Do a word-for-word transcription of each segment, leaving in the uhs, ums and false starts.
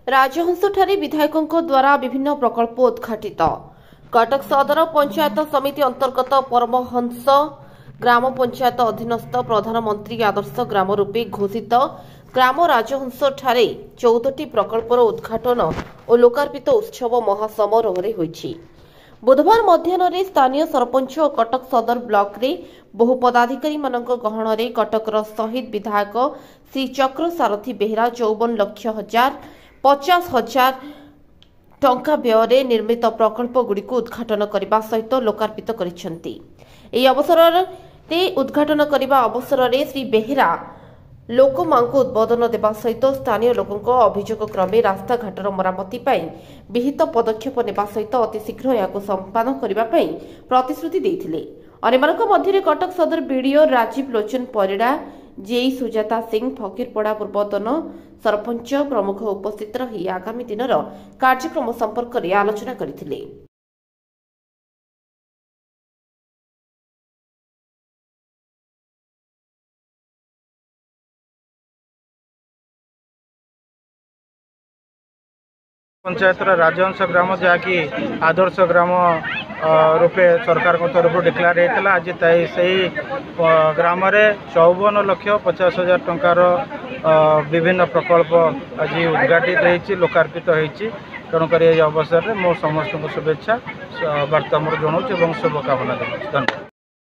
राजहंसଠାରେ विधायकों द्वारा विभिन्न प्रकल्प उद्घाटित। कटक सदर पंचायत समिति अंतर्गत परमहंस ग्राम पंचायत अधीनस्थ प्रधानमंत्री आदर्श ग्राम रूपे घोषित ग्राम राजहंसଠାରେ चौदह प्रकल्पर उद्घाटन और लोकार्पित उत्सव महासमारोह होईछि। बुधवार मध्याह्न स्थानीय सरपंच और कटक सदर ब्लॉक रे बहु पदाधिकारी मानक गहन रे कटकर शहीद विधायक श्री चक्र सारथी बेहेरा चौवन लक्ष हजार पचास हजार टंका व्यय निर्मित प्रकल्प गुड़ी उद्घाटन करने सहित लोकार्पित करिसेंती। एही अवसर में उद्घाटन करने अवसर में श्री बेहेरा लोकमां उद्बोधन देवा सहित स्थानीय लोकों अभियोग क्रमे रास्ता घाटर मरामती विहित पदक्षेप नेबा सहित अतिशीघ्र या संपादन करने प्रतिश्रुति देते। अन्यମାନଙ୍କ ମଧ୍ୟରେ कटक सदर बीडीओ राजीव लोचन परिड़ा, जेई सुजाता सिंह, फकीरपड़ा पूर्वतन सरपंच प्रमुख उपस्थित रही आगामी दिन कार्यक्रम संपर्क में आलोचना करथिले। पंचायत राजहंस ग्राम जहाँकि आदर्श ग्राम रूपे सरकार तरफ डिक्लेयर होता। आज से ग्राम चौवन लक्ष पचास हजार टंकार विभिन्न प्रकल्प आज उद्घाटित होती लोकार्पित होती। तेणुक अवसर में मो समस्त शुभेच्छा वार्ता मोर जनाऊँ शुभकामना जनाऊँ। धन्यवाद।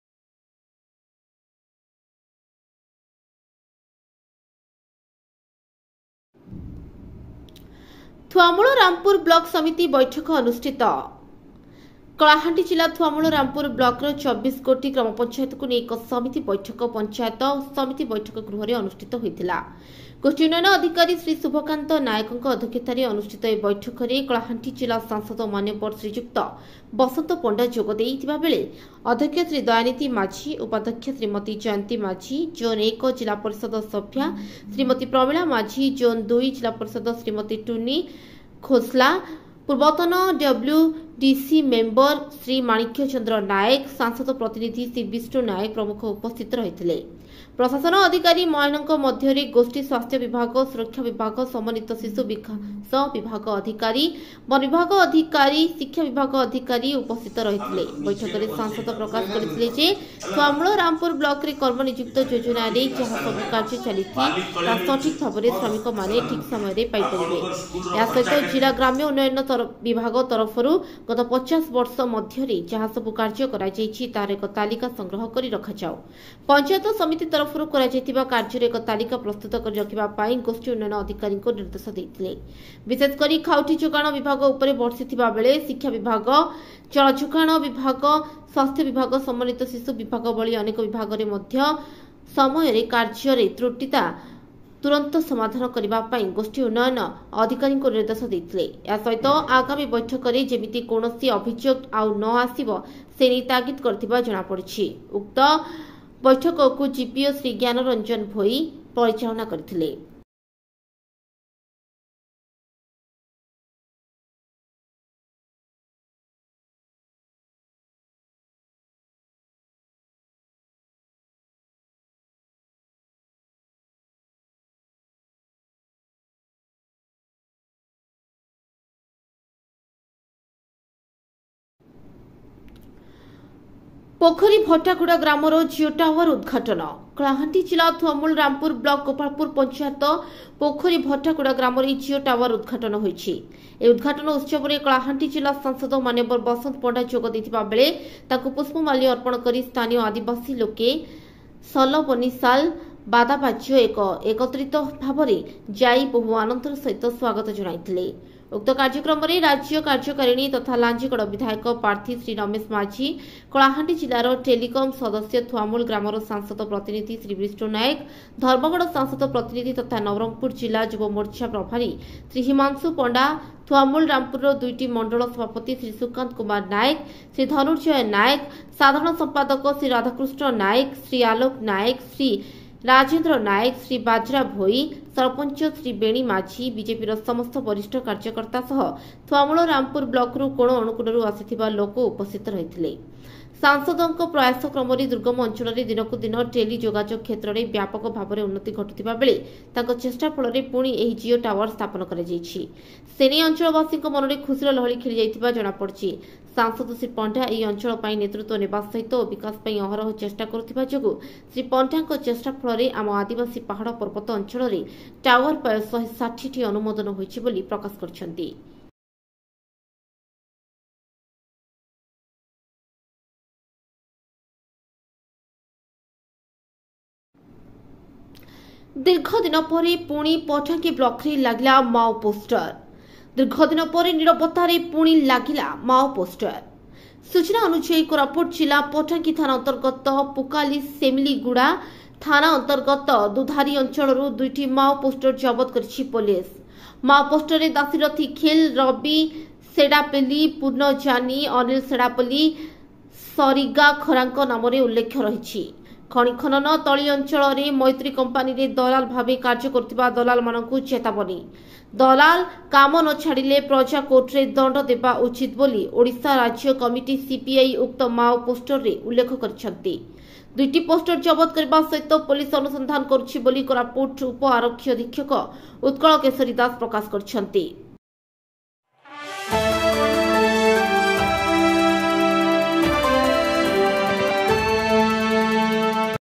थुआमूल रामपुर ब्लॉक समिति बैठक अनुष्ठित। कलाहांडी जिला थुआमूल रामपुर ब्लॉक चौबीस कोटी ग्राम पंचायत को एक समिति बैठक पंचायत समिति बैठक गृह अनुष्ठित होता। गोष्ठी उन्नयन अधिकारी श्री शुभकांत नायक अध्यक्षतार अनुष्ठित यह बैठक में कलाहांडी जिला सांसद मान्यवर श्रीजुक्त बसंत पंडा जोगदेइथिबा बेले अध्यक्ष श्री दयानिधि माझी, उपाध्यक्ष श्रीमती जयंती माझी, जोन एक जिला परिषद सभ्या श्रीमती प्रमिला माझी, जोन दुई जिला परिषद श्रीमती टुनी खोसला, पूर्वतन डब्ल्यूडीसी मेंबर श्री माणिक्य चंद्र नायक, सांसद प्रतिनिधि श्री विष्णु नायक प्रमुख उपस्थित रही। प्रशासन अधिकारी मयनक मध्य गोष्ठी स्वास्थ्य विभाग, सुरक्षा विभाग, समन्वित शिशु विकास विभाग अधिकारी, वन विभाग अधिकारी, शिक्षा विभाग अधिकारी उपस्थित रही। बैठक में सांसद प्रकाश करते थुआमूल रामपुर ब्लॉक रे कर्म नियुक्त योजना रे जहाँ सब कार्य चली सठिक भाव में श्रमिक माने ठीक समय पाइपर। या सहित जिला ग्राम्य उन्नयन विभाग तरफ गत पचास वर्ष मध्य जहाँ सब कार्य कर एक तालिका संग्रह कर रखा। पंचायत समिति तरफ कार्य एक तालिका प्रस्तुत कर रखा गोष्ठी उन्नयन अधिकारी को निर्देश देते। विशेषकर खाउटी जोगाण विभाग उपर बर्षिथिबा बेले शिक्षा विभाग, जल जोगाण विभाग, स्वास्थ्य विभाग, समन्वित शिशु विभाग भली अनेक विभाग रे मध्य समय कार्य त्रुटिता तुरंत समाधान करने गोष्ठी उन्नयन अधिकारी को निर्देश देते। या सहित आगामी बैठक में जेमिति कौनसी अभियोग आउ न आसिब से नहीं तागिद करथिबा जणा पड़िछि। उक्त बैठक को जीपीओ श्री ज्ञान रंजन भोई परिचालना करथिले। पोखरी भट्टागुड़ा ग्रामर जिओ टावर उद्घाटन। कलाहांडी जिला थुआमूल रामपुर ब्लॉक गोपालपुर पंचायत पोखरी भट्टागुड़ा ग्राम जिओ टावर उद्घाटन होईछि। ए उद्घाटन उत्सव में कलाहांडी जिला सांसद मान्यवर बसंत पंडा जोग देथिबा बेले ताकु पुष्पमाल्य अर्पण करी स्थानीय आदिवासी लोके सल बनिसाल बादाबाज्य एक एकत्रित भाव में जाई बहु आनंदर सहित स्वागत जणाइथिले। उक्त कार्यक्रम में राज्य कार्यकारिणी तथा लांजीगड़ विधायक प्रार्थी श्री रमेश माझी, कलाहांडी जिलार टेलीकम सदस्य थुआमूल ग्रामर सांसद प्रतिनिधि श्री विष्णु नायक, धर्मगढ़ सांसद प्रतिनिधि तथा नवरंगपुर जिला युव मोर्चा प्रभारी श्री हिमांशु पंडा, थुआमूल रामपुर दुईटी मंडल सभापति श्री सुकांत कुमार नायक, श्री धनुर्जय नायक, साधारण संपादक श्री राधाकृष्ण नायक, श्री आलोक नायक, श्री राजेंद्र नायक, श्री बाजरा भोई, सरपंच श्री बेणी माझी, बीजेपी समस्त वरिष्ठ कार्यकर्ता सह थुआमूल रामपुर ब्लॉक रु कोण अनुकूल आसिथिबा लोक उपस्थित रहिथिले। सांसदों प्रयास क्रम दुर्गम अंचल में दिनकू दिन टेली जोगाजोग क्षेत्र में व्यापक भाव में उन्नति घटुवा बेले चेष्टा फल पुणी जिओ टावर स्थापन करे अंचलवासी मन में खुशीर लहरी खेली जाइथिबा जଣାपड़ी। सांसद श्री पंडा यह अंचल पर नेतृत्व नेबा सहित विकास पर अहरह चेष्टा करुवा जोगु श्री पंडा चेष्टा फल आम आदिवासी पहाड़ पर्वत अंचल में टावर प्राय शहे षाठी टी अनुमोदन होइछि बोली प्रकाश करछन्ति। दीर्घ दिन पर पुणी पटांगी ब्लॉक रे लागिला माओ पोस्टर। दीर्घ दिन पर निरवतारे पुणी लागिला माओ पोस्टर। सूचना अनुसार कोरापुट जिला पटांगी थाना अंतर्गत पुकाली सेमिलीगुड़ा थाना अंतर्गत दुधारी अंचल दुईटी माओ पोस्टर जबत करिछि पुलिस। माओ पोस्टर रे दासीरथी खेल रवि सेडापेली पूर्णजानी अनिल सेडापली सरिगा खरांक नाम उल्लेख रही। खनि खनन तली अंचल में मैत्री कंपानी रे दलाल भावे कार्य करथिबा दलाल मानकु चेतावनी। दलाल काम न छाड़िले प्रजा कोर्ट रे दंड देबा उचित बोली ओडिशा राज्य कमिटी सीपीआई उक्त माओ पोस्टर रे उल्लेख करछन्ति। दुईटी पोस्टर जबत करबा सहित पुलिस अनुसंधान करुछि बोली कोरापुट उप आरक्षी अधीक्षक उत्कल केशरी दास प्रकाश करछन्ति।